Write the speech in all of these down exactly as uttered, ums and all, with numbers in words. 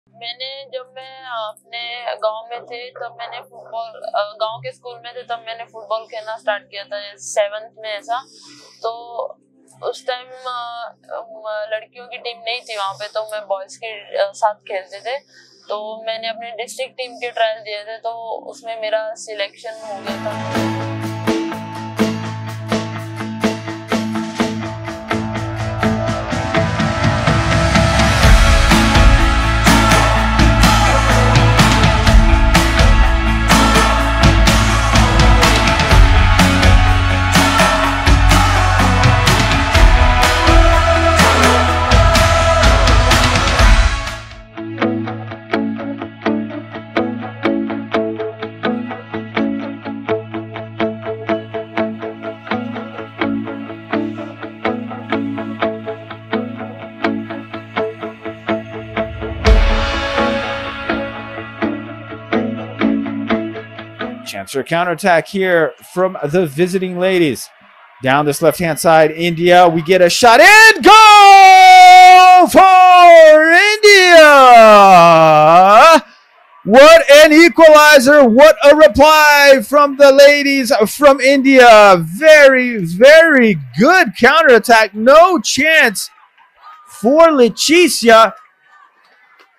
मैंने जब मैं अपने गांव में थे तब मैंने फुटबॉल गांव के स्कूल में थे तब मैंने फुटबॉल खेलना स्टार्ट किया था सेवन्थ में ऐसा। तो उस टाइम लड़कियों की टीम नहीं थी वहाँ पे, तो मैं बॉयज के साथ खेलते थे। तो मैंने अपने डिस्ट्रिक्ट टीम के ट्रायल दिए थे, तो उसमें मेरा सिलेक्शन हो गया था। Chance for a counterattack here from the visiting ladies. Down this left-hand side, India. We get a shot in. Goal for India! What an equalizer. What a reply from the ladies from India. Very, very good counterattack. No chance for Leticia.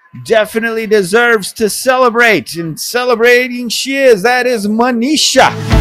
Definitely deserves to celebrate, and celebrating she is. That is Manisha